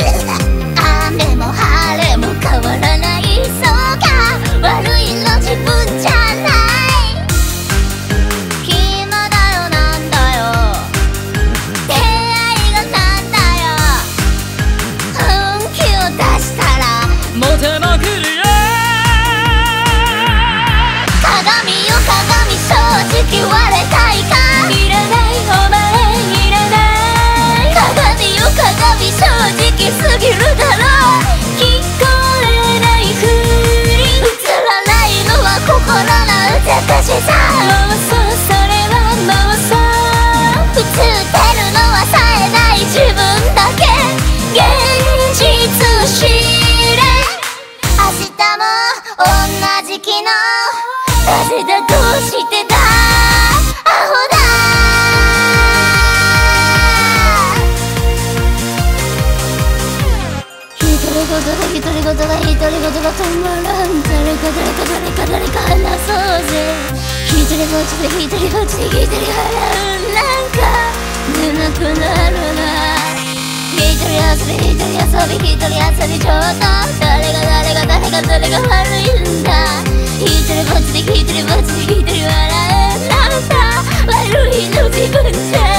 雨も晴れも変わらない、そうか悪いの自分じゃない。暇だよなんだよ、出会いがなんだよ、本気を出したらモテまくるよ。鏡よ鏡、正直割れたいか。いらないお前いらない。鏡よ鏡、正直すぎるだろう。聞こえないふり、映らないのは心の美しさ。妄想、それは妄想。映ってるのは冴えない自分だけ。現実知れ、明日も同じ昨日。なぜだどうしてだアホだ。独り言が止まらん。誰か話そうぜ。一人ぼっちで一人ぼっちで一人笑う。なんか出なくなるな。一人遊びちょっと。誰が悪いんだ。一人ぼっちで一人笑う。なんだ悪いの自分じゃ